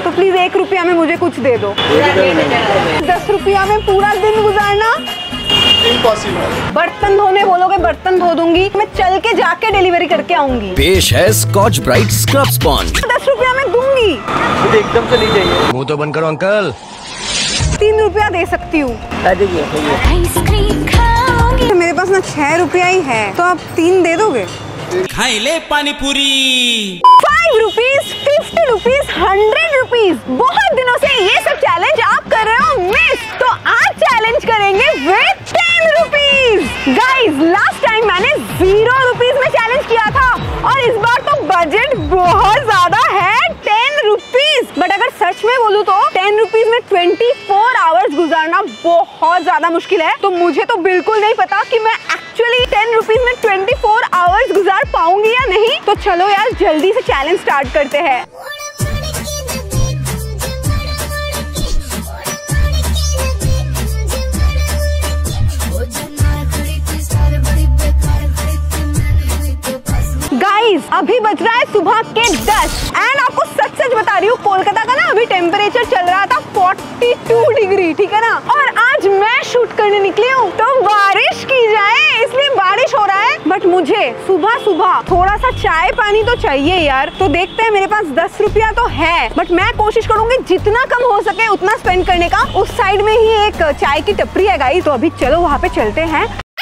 तो प्लीज 1 रुपया में मुझे कुछ दे दो। 10 रुपया में पूरा दिन गुजारना इम्पॉसिबल। बर्तन धोने बोलोगे, बर्तन धो दूंगी। मैं चल के जाके डिलीवरी करके आऊंगी। पेश है स्कॉच ब्राइट स्क्रब स्पॉन्ज। 10 रुपया में दूंगी। मुझे एकदम से नहीं चाहिए। मुंह तो बंद करो अंकल। 3 रुपया दे सकती हूँ। मेरे पास ना 6 रुपया ही है, तो आप 3 दे दोगे? खाई ले पानी पूरी। 5 रुपीज, 50 रुपीज, 100 रुपीज। बहुत दिनों से ये सब चैलेंज आप कर रहे हो मिस, तो आज चैलेंज करेंगे with 10 rupees. Guys last time मैंने 0 रुपीज में चैलेंज किया था, और इस बार तो बजट बहुत ज्यादा है 10 रुपीज। बट अगर सच में बोलूं तो 10 रुपीज में 24 आवर्स गुजारना बहुत ज्यादा मुश्किल है। तो मुझे तो बिल्कुल नहीं पता कि मैं एक्चुअली 10 रुपीज में 24 आवर्स गुजार पाऊंगी या नहीं। तो चलो यार जल्दी से चैलेंज स्टार्ट करते हैं। गाइस अभी बज रहा है सुबह के 10 एंड आपको सच सच बता रही हूँ, कोलकाता का ना अभी टेम्परेचर चल रहा था 42 डिग्री, ठीक है ना। और आज मैं शूट करने निकली हूँ तो बारिश की जाए, इसलिए बारिश हो रहा है। बट मुझे सुबह सुबह थोड़ा सा चाय पानी तो चाहिए यार। तो देखते हैं, मेरे पास 10 रुपया तो है, बट मैं कोशिश करूंगी जितना कम हो सके उतना स्पेंड करने का। उस साइड में ही एक चाय की टपरी है गाइस, तो अभी चलो वहाँ पे चलते हैं।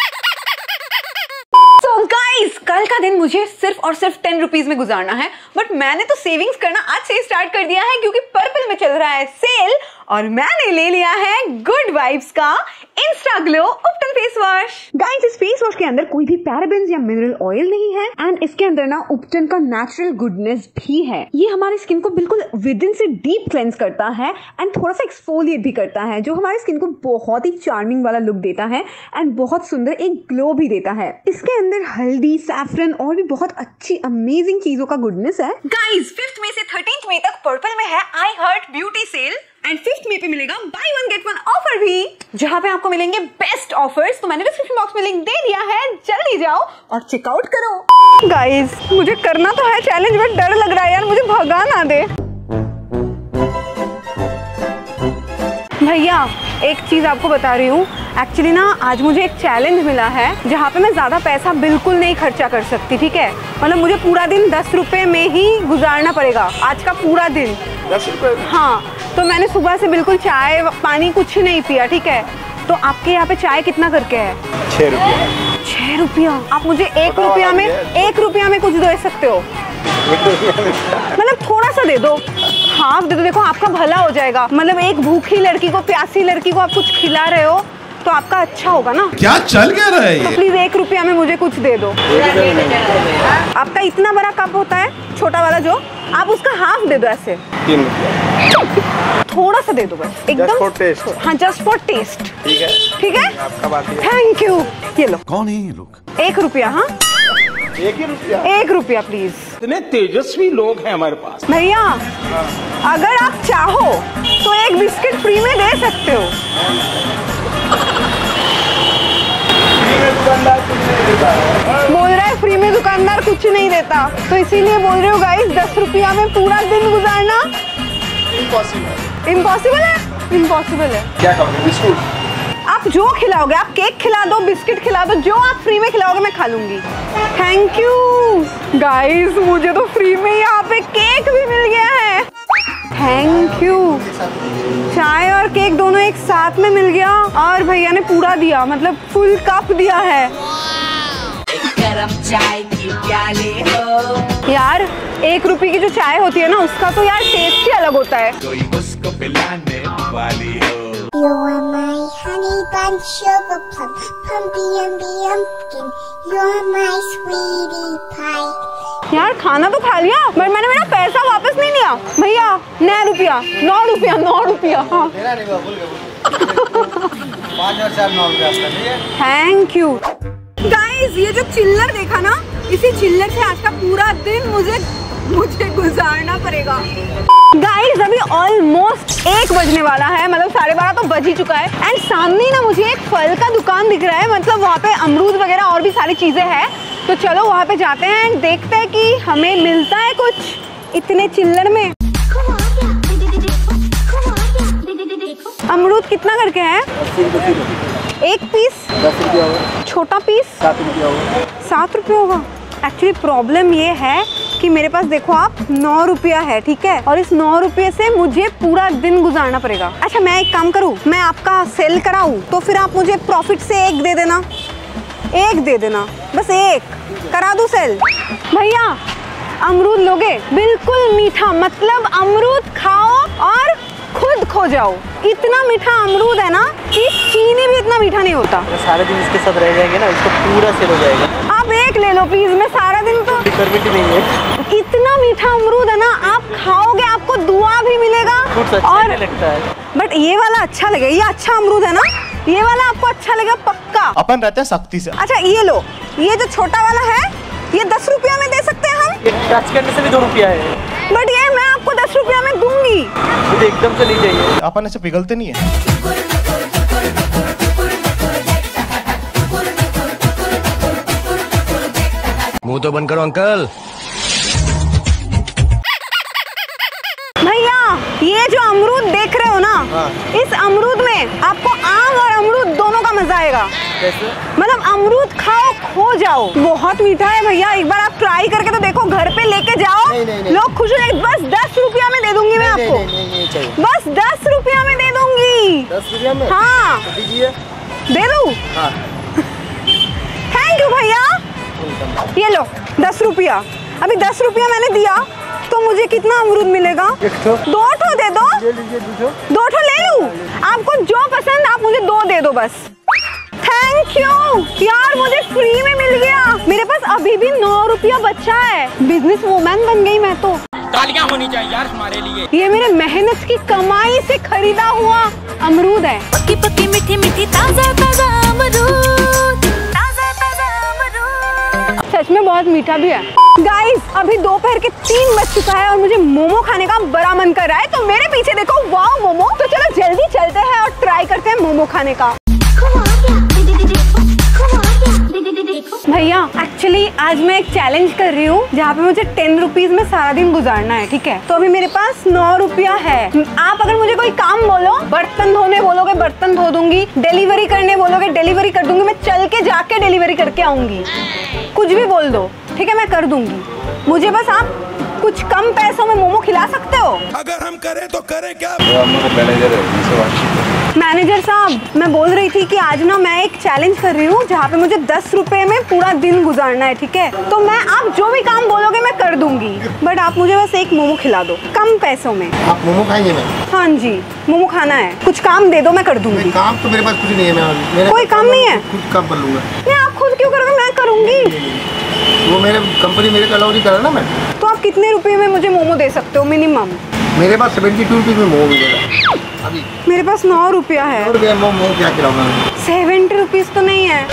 गाइस कल का दिन मुझे सिर्फ और सिर्फ 10 रुपीज में गुजारना है, बट मैंने तो सेविंग्स करना आज से स्टार्ट कर दिया है, क्योंकि पर्पल में चल रहा है सेल, और मैंने ले लिया है गुड वाइब्स का Insta Glow ubtan face wash. Guys इस फेस वॉश के अंदर कोई भी पैराबेन्स या मिनरल ऑयल नहीं है, एंड इसके अंदर ना उपटन का नेचुरल गुडनेस भी है। ये हमारी स्किन को बिल्कुल विद इन से डीप क्लेंस करता है एंड थोड़ा सा एक्सफोलिएट भी करता है, जो हमारी स्किन को बहुत ही चार्मिंग वाला लुक देता है एंड बहुत सुंदर एक ग्लो भी देता है। इसके अंदर हल्दी, सैफरन और भी बहुत अच्छी अमेजिंग चीजों का गुडनेस है। गाइस 5th मई से 13th मई तक पर्पल में है I heart beauty sale, and 5th मई पे मिलेगा बाय 1 गेट 1 ऑफर भी, जहाँ पे आपको मिलेंगे बेस्ट ऑफर्स। तो मैंने डिस्क्रिप्शन बॉक्स में लिंक दे दिया है, जल्दी जाओ और चेकआउट करो। गाइस मुझे करना तो है चैलेंज, बट डर लग रहा है यार, मुझे भगा ना दे। भैया एक चीज आपको बता रही हूँ, एक्चुअली ना आज मुझे एक चैलेंज मिला है जहाँ पे मैं ज्यादा पैसा बिल्कुल नहीं खर्चा कर सकती, ठीक है। मतलब मुझे पूरा दिन 10 रुपए में ही गुजारना पड़ेगा, आज का पूरा दिन 10 रुपए। हाँ, तो मैंने सुबह से बिल्कुल चाय पानी कुछ नहीं पिया, ठीक है। तो आपके यहाँ पे चाय कितना करके है? 6 रुपया। 6 रुपया? आप मुझे 1 रुपया में 1 रुपया में कुछ दे सकते हो? मतलब थोड़ा सा दे दो, हाफ दे दो, देखो आपका भला हो जाएगा। मतलब एक भूखी लड़की को, प्यासी लड़की को आप कुछ खिला रहे हो तो आपका अच्छा होगा ना। क्या चल क्या रहा है? तो प्लीज 1 रुपया में मुझे कुछ दे दो। आपका इतना बड़ा कप होता है छोटा वाला, जो आप उसका हाफ दे दो ऐसे। 3 रुपया। थोड़ा सा दे दो बस, एकदम। Just for taste। हाँ जस्ट फॉर टेस्ट। ठीक है, ठीक है, आपका बात है। Thank you. ये लो। कौन है ये लोग? 1 रुपया। हाँ 1 ही रुपया। 1 रुपया प्लीज। इतने तेजस्वी लोग हैं हमारे पास। भैया अगर आप चाहो तो एक बिस्किट फ्री में दे सकते हो। बोल रहा है फ्री में दुकानदार कुछ नहीं देता, तो इसीलिए बोल रहे हो गाइस 10 रुपया में पूरा दिन गुजारना इम्पॉसिबल। इम्पॉसिबल है? इम्पॉसिबल है। क्या खाओगे? बिस्कुट? आप जो खिलाओगे, आप केक खिला दो, बिस्किट खिला दो, जो आप फ्री में खिलाओगे मैं खा लूंगी। थैंक यू गाइस, मुझे तो फ्री में यहाँ पे केक भी मिल गया है। Thank you. चाय और केक दोनों एक साथ में मिल गया, और भैया ने पूरा दिया, मतलब फुल कप दिया है। गरम चाय की प्याले हो यार 1 रुपए की जो चाय होती है ना, उसका तो यार टेस्ट ही अलग होता है। कोई उसको पिलाने वाली हो। You are my honey bun, sugar plum, pumpy umby umpkin. You're my sweetie pie. यार खाना तो खा लिया, बट मैंने मेरा पैसा वापस नहीं लिया। भैया 9 रुपया, 9 रुपया, 9 रुपया। हाँ 5 और 4 9 रुपया। Thank you guys. ये जो चिल्लर देखा ना, इसी चिल्लर से आज का पूरा दिन मुझे गुजारना पड़ेगा। गाइस अभी ऑलमोस्ट 1 बजने वाला है, मतलब 12:30 तो बज ही चुका है। एंड सामने ना मुझे एक फल का दुकान दिख रहा है, मतलब वहाँ पे अमरूद वगैरह और भी सारी चीजें हैं। तो चलो वहाँ पे जाते हैं, देखते हैं कि हमें मिलता है कुछ इतने चिल्लर में। कितना करके है? 80 रुपये किलो। एक पीस 10 रुपये होगा। छोटा पीस 7 रुपये होगा। 7 रुपये होगा। एक्चुअली प्रॉब्लम ये है कि मेरे पास देखो आप 9 रुपया है, ठीक है, और इस 9 रुपये से मुझे पूरा दिन गुजारना पड़ेगा। अच्छा मैं एक काम करूँ, मैं आपका सेल कराऊँ तो फिर आप मुझे प्रॉफिट से एक दे देना, एक दे देना, बस एक करा दूँ सेल। भैया अमरूद लोगे? बिल्कुल मीठा, मतलब अमरूद खाओ और खुद खो जाओ। इतना मीठा अमरूद है ना कि चीनी भी इतना मीठा नहीं होता। तो सारे दिन इसके साथ रह जाएंगे ना, इसको पूरा सेल हो जाएगा। आप एक ले लो प्लीज, मैं सारा दिन तो परमिट नहीं है। इतना मीठा अमरूद है ना, आप खाओगे आपको दुआ भी मिलेगा। अच्छा और नहीं लगता है, बट ये वाला अच्छा लगेगा, ये अच्छा अमरूद है ना, ये वाला आपको अच्छा लगेगा पक्का। अपन रहते हैं सख्ती से। अच्छा ये लो, ये जो छोटा वाला है ये 10 रुपया में दे सकते हैं हम? ये टच करने से भी 2 रुपया है, बट ये मैं आपको 10 रुपया में दूंगी। मुझे एकदम से नहीं चाहिए। अपन ऐसे पिघलते नहीं है। मुंह तो बंद करो अंकल। भैया ये जो अमरूद देख रहे हो ना, इस अमरूद में आपको आम और अमरूद दोनों का मजा आएगा। कैसे? मतलब अमरूद खाओ खो जाओ। बहुत मीठा है भैया, एक बार आप ट्राई करके तो देखो, घर पे लेके जाओ। नहीं। लोग खुश हो जाएंगे। बस 10 रुपया में दे दूंगी मैं आपको। नहीं चाहिए। बस 10 रुपया में दे दूंगी। 10 रुपया में? हाँ दीजिए। दे दूं? हाँ। थैंक यू भैया। ये लो 10 रुपया। अभी 10 रुपया मैंने दिया तो मुझे कितना अमरूद मिलेगा? 2 ठो दे दो। ले लीजिए 2 ठो ले लूं? आपको जो पसंद आप मुझे 2 दे दो बस। थैंक यू यार, मुझे फ्री में मिल गया। मेरे पास अभी भी 9 रुपया बचा है। बिजनेस वूमन बन गई मैं तो। तालियां होनी चाहिए यार हमारे लिए। ये मेरे मेहनत की कमाई से खरीदा हुआ अमरूद है। पक्की पक्की मीठी मीठी ताजा ताजा अमरूद, ताजा ताजा अमरूद। सच में बहुत मीठा भी है। गाइस अभी दोपहर के 3 बज चुका है और मुझे मोमो खाने का बड़ा मन कर रहा है, तो मेरे पीछे देखो वाओ मोमो। तो चलो जल्दी चलते हैं और ट्राई करते हैं मोमो खाने का। भैया एक्चुअली आज मैं एक चैलेंज कर रही हूँ जहाँ पे मुझे 10 रुपीज में सारा दिन गुजारना है, ठीक है। तो अभी मेरे पास 9 रुपया है। आप अगर मुझे कोई काम बोलो, बर्तन धोने बोलोगे बर्तन धो दूंगी, डिलीवरी करने बोलोगे डिलीवरी कर दूंगी, मैं चल के जाके डिलीवरी करके आऊंगी। कुछ भी बोल दो, ठीक है, मैं कर दूंगी। मुझे बस आप कुछ कम पैसों में मोमो खिला सकते हो। अगर हम करें तो करें क्या? मैनेजर साहब मैं बोल रही थी कि आज ना मैं एक चैलेंज कर रही हूँ जहाँ पे मुझे 10 रुपए में पूरा दिन गुजारना है, ठीक है। तो मैं आप जो भी काम बोलोगे मैं कर दूंगी, बट आप मुझे बस एक मोमो खिला दो कम पैसों में। आप मोमो खाएंगे? मैं हाँ जी मोमो खाना है, कुछ काम दे दो मैं कर दूंगी। काम तो मेरे पास कुछ नहीं है, मैं कोई काम नहीं है? खुद काम कर लूंगा। नहीं आप खुद क्यों करोगे, मैं करूंगी। वो मेरे कंपनी मेरे को अलाउ नहीं कर रहा ना। मैं तो आप कितने रुपए में मुझे मोमो दे सकते हो मिनिमम? मेरे पास 72 रुपीज में मोमो मिलेगा अभी। मेरे पास 9 रुपया है। 9 रुपये मोमो क्या खिलाऊंगा? 70 रुपीज तो नहीं है।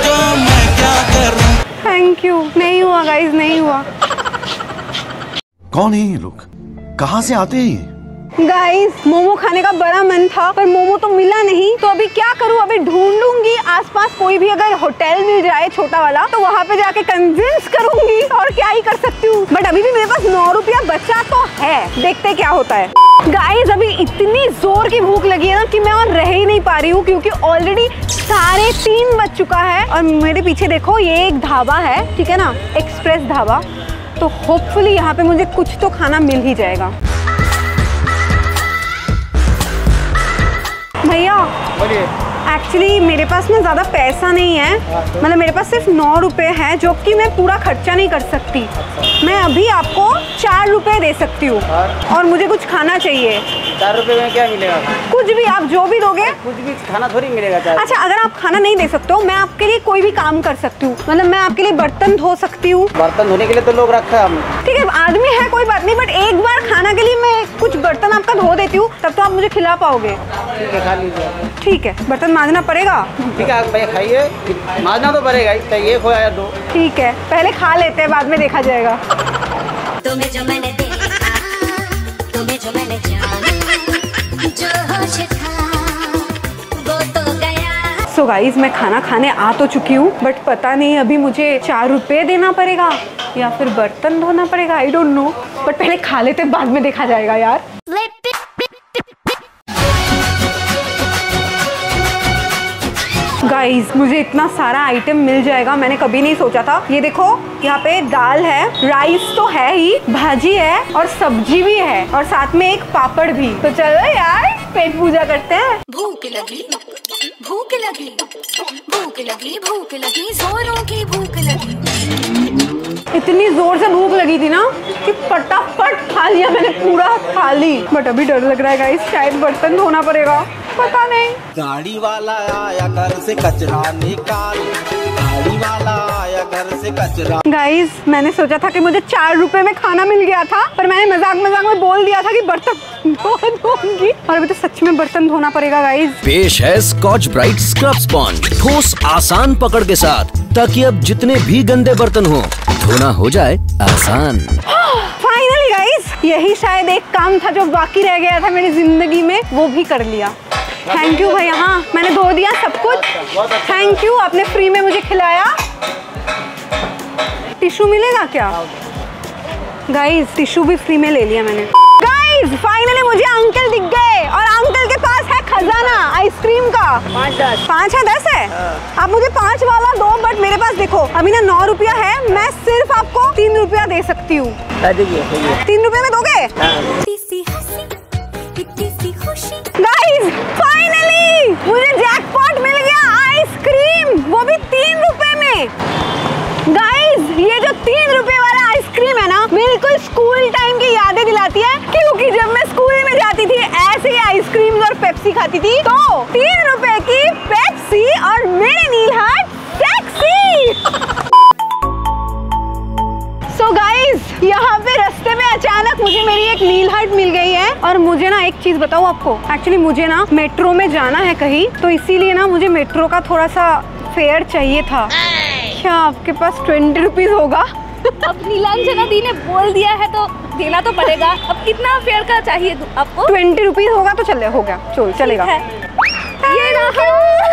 Thank you. नहीं हुआ गाइज, नहीं हुआ। कौन है ये लोग, कहाँ से आते हैं ये? गाइस मोमो खाने का बड़ा मन था पर मोमो तो मिला नहीं, तो अभी क्या करूँ, अभी ढूंढूंगी आसपास कोई भी अगर होटल मिल जाए छोटा वाला तो वहाँ पे जाके कन्विंस करूंगी, और क्या ही कर सकती हूँ। बट अभी भी मेरे पास 9 रुपया बचा तो है, देखते क्या होता है। गाइस अभी इतनी जोर की भूख लगी है ना कि मैं और रह ही नहीं पा रही हूँ, क्योंकि ऑलरेडी 3:30 बज चुका है। और मेरे पीछे देखो ये एक ढाबा है, ठीक है ना, एक्सप्रेस ढाबा, तो होपफुली यहाँ पे मुझे कुछ तो खाना मिल ही जाएगा। भैया बोलिए। एक्चुअली मेरे पास ना ज़्यादा पैसा नहीं है, मतलब मेरे पास सिर्फ 9 रुपए हैं, जो कि मैं पूरा खर्चा नहीं कर सकती। मैं अभी आपको 4 रुपए दे सकती हूँ और मुझे कुछ खाना चाहिए। 4 रुपये में क्या मिलेगा? कुछ भी, आप जो भी दोगे। कुछ भी खाना थोड़ी मिलेगा। अच्छा अगर आप खाना नहीं दे सकते हो, मैं आपके लिए कोई भी काम कर सकती हूँ, मतलब मैं आपके लिए बर्तन धो सकती हूँ। बर्तन धोने के लिए तो लोग रखा है हमने। ठीक है आदमी है कोई बात नहीं, बट एक बार खाना के लिए मैं कुछ बर्तन आपका धो देती हूँ, तब तो आप मुझे खिला पाओगे। ठीक है खा लीजिए। ठीक है बर्तन मांजना पड़ेगा। ठीक है आप भैया खाइए, मांजना तो पड़ेगा ही, तो ये खोया 2। ठीक है पहले खा लेते हैं, बाद में देखा जाएगा। तुम्हें जो मैंने देखा, तुम्हें जो मैंने जाना, जो होश था वो तो गया। सो गाइस मैं खाना खाने आ तो चुकी हूँ, बट पता नहीं अभी मुझे 4 रुपए देना पड़ेगा या फिर बर्तन धोना पड़ेगा, आई डोंट नो। बट पहले खा लेते, बाद में देखा जाएगा यार। गाइस मुझे इतना सारा आइटम मिल जाएगा मैंने कभी नहीं सोचा था। ये देखो यहाँ पे दाल है, राइस तो है ही, भाजी है और सब्जी भी है और साथ में एक पापड़ भी। तो चलो यार पेट पूजा करते हैं। भूख लगी, भूख लगी, भूख लगी, भूख लगी, जोरों की भूख लगी। इतनी जोर से भूख लगी थी ना कि फटाफट खा लिया मैंने पूरा थाली। बट अभी डर लग रहा है गाइस, शायद बर्तन धोना पड़ेगा, पता नहीं। गाड़ी वाला आया घर से कचरा निकाल, गाड़ी वाला आया घर से कचरा। गाइस मैंने सोचा था कि मुझे 4 रुपए में खाना मिल गया था, पर मैंने मजाक में बोल दिया था कि बर्तन धोऊंगी और अभी तो सच में बर्तन धोना पड़ेगा गाइस। पेश है स्कॉच ब्राइट स्क्रब स्पॉन्ज, ठोस आसान पकड़ के साथ, ताकि अब जितने भी गंदे बर्तन हो धोना हो जाए आसान। फाइनली गाइस यही शायद एक काम था जो बाकी रह गया था मेरी जिंदगी में, वो भी कर लिया। थैंक यू भैया। हाँ मैंने धो दिया सब कुछ, थैंक यू, आपने फ्री में मुझे खिलाया। टिश्यू मिलेगा क्या? गाइस टिश्यू भी फ्री में ले लिया मैंने। गाइस फाइनली मुझे अंकल दिख गए और अंकल के पास है खजाना आइसक्रीम का। 5 है 10 है? आप मुझे 5 वाला दो, बट मेरे पास देखो अभी ना 9 रुपया है, मैं सिर्फ आपको 3 रुपया दे सकती हूँ। 3 रुपये में दोगे? गाइस फाइनली मुझे जैकपॉट मिल गया, आइसक्रीम, वो भी 3 रुपए में। गाइस ये जो 3 रुपए वाला आइसक्रीम है ना, बिल्कुल स्कूल टाइम की यादें दिलाती है, क्योंकि जब मैं स्कूल में जाती थी ऐसे ही आइसक्रीम और पेप्सी खाती थी। तो 3 रुपए की पेप्सी और मेरे नीलहट सेक्सी। सो गाइस यहाँ पे रास्ते में अचानक मुझे मेरी एक नीलहट मिल गई है और मुझे ना एक चीज बताऊँ आपको, एक्चुअली मुझे ना मेट्रो में जाना है कहीं, तो इसीलिए ना मुझे मेट्रो का थोड़ा सा फेयर चाहिए था। क्या आपके पास 20 रुपीज होगा? अब नीलांजना दी ने बोल दिया है तो देना तो पड़ेगा। अब कितना फेयर का चाहिए आपको? 20 रुपीज होगा तो चले, हो गया, चलेगा। ये रहा।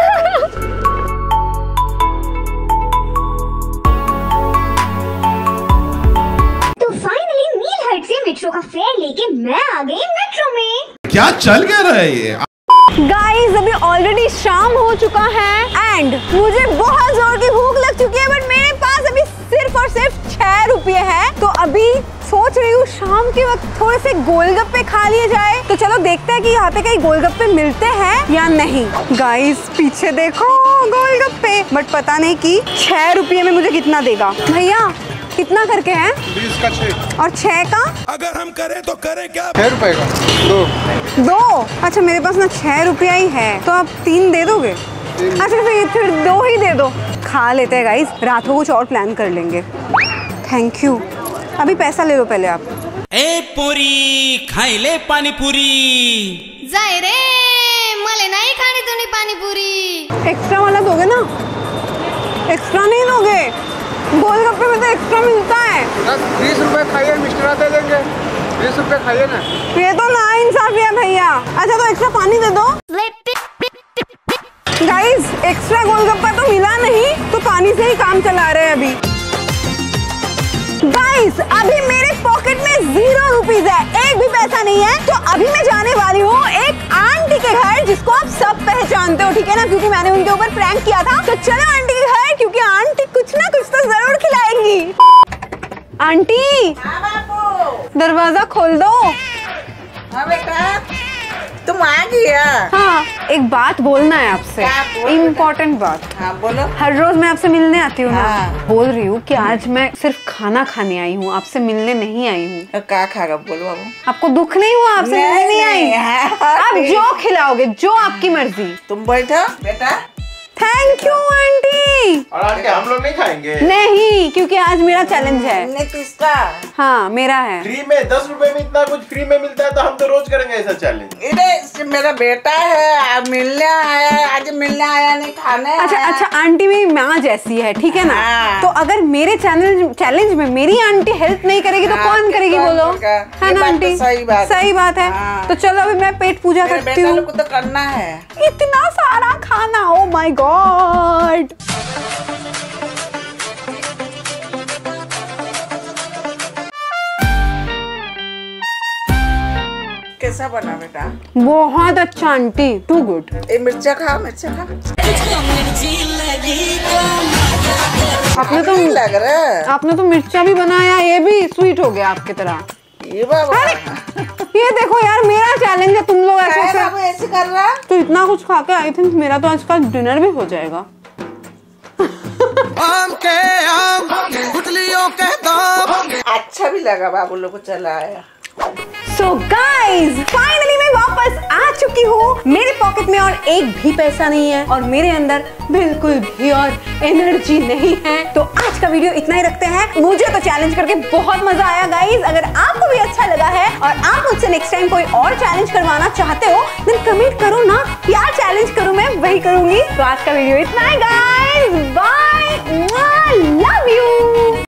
तो फाइनली नीलहट से मेट्रो का फेयर लेके मैं आ गई मेट्रो में। क्या चल क्या रहा है ये? गाइस अभी ऑलरेडी शाम हो चुका है एंड मुझे बहुत जोर की भूख लग चुकी है, बट मेरे पास अभी सिर्फ और सिर्फ 6 रुपये है। तो अभी सोच रही हूँ शाम के वक्त थोड़े से गोलगप्पे खा लिए जाए। तो चलो देखते हैं कि यहाँ पे कहीं गोलगप्पे मिलते हैं या नहीं। गाइस पीछे देखो गोलगप्पे, बट पता नहीं कि 6 रुपये में मुझे कितना देगा। भैया कितना करके है? 20 का 6 और 6 का? अगर हम करें तो करें क्या? 6 रुपए का 2। अच्छा मेरे पास ना 6 रुपया ही है, तो आप 3 दे दोगे? अच्छा फिर 2 ही दे दो, खा लेते हैं गाइस, रात को कुछ और प्लान कर लेंगे। Thank you. अभी पैसा ले लो पहले आप। ए पूरी खाई ले पानी पूरी। जाए रे मले नहीं खानी तूने पानी पूरी। एक्स्ट्रा वाला दोगे ना? एक्स्ट्रा नहीं दोगे? गोलगप्पे में तो एक्स्ट्रा मिलता है। 20 रुपए खाइए, मिस्टर दे देंगे, 20 रुपए खाइए ना। ये तो ना इंसाफी है भैया। अच्छा तो एक्स्ट्रा पानी दे दो। गाइस एक्स्ट्रा गोलगप्पा तो मिला नहीं, तो पानी से ही काम चला रहे हैं अभी। गाइस अभी मेरे पॉकेट में 0 रुपीज है, एक भी पैसा नहीं है। तो अभी मैं जाने वाली हूँ एक आंटी के घर, जिसको आप सब पहचानते हो, ठीक है ना, क्योंकि मैंने उनके ऊपर प्रैंक किया था। तो चलो आंटी के घर, क्योंकि आंटी कुछ ना कुछ तो जरूर खिलाएंगी। आंटी दरवाजा खोल दो। हाँ बेटा तुम आ गया। हाँ एक बात बोलना है आपसे, इम्पोर्टेंट बात। हाँ बोलो। हर रोज मैं आपसे मिलने आती हूँ ना। हाँ। बोल रही हूँ कि आज मैं सिर्फ खाना खाने आई हूँ, आपसे मिलने नहीं आई हूँ। क्या खागा बोलो बाबू। आपको दुख नहीं हुआ? आपसे मिलने नहीं आई? आप जो खिलाओगे, जो आपकी मर्जी। तुम बैठो बेटा। Thank you aunty. और आंटी हम लोग नहीं खाएंगे? नहीं, क्योंकि आज मेरा चैलेंज है। नहीं किसका? हाँ मेरा है। फ्री में 10 रुपए में इतना कुछ फ्री में मिलता है, तो हम तो रोज करेंगे ऐसा चैलेंज। इधर मेरा बेटा है, आप मिलने आया, आज मिलने आया नहीं खाने। अच्छा आंटी मेरी माँ जैसी है, ठीक है ना। हाँ। तो अगर मेरे चैलेंज में मेरी आंटी हेल्प नहीं करेगी तो कौन करेगी बोलो? है ना आंटी? सही बात है। तो चलो अभी मैं पेट पूजा करती हूँ। तो करना है इतना सारा खाना, ओ माय गॉड। कैसा बना बेटा? बहुत अच्छा आंटी, टू गुड। ये मिर्चा खा, मिर्चा खा। आपने तो मिर्चा भी बनाया, ये भी स्वीट हो गया आपकी तरह। ये बाबा, ये देखो यार, मेरा चैलेंज है, तुम लोग ऐसे कर रहा। तो इतना कुछ खा के आई थिंक मेरा तो आज का डिनर भी हो जाएगा। आम के आम, गुठलियों के दाम। अच्छा भी लगा बाबू लोग को, चला आया। So guys, फाइनली मैं वापस आ चुकी हूँ। मेरे पॉकेट में और एक भी पैसा नहीं है और मेरे अंदर बिल्कुल भी और एनर्जी नहीं है। तो आज का वीडियो इतना ही रखते हैं। मुझे तो चैलेंज करके बहुत मजा आया गाइज। अगर आपको भी अच्छा लगा है और आप मुझसे नेक्स्ट टाइम कोई और चैलेंज करवाना चाहते हो देन कमेंट करो ना, क्या चैलेंज करूँ मैं वही करूंगी। तो आज का वीडियो इतना ही गाइज, बाय, लव यू।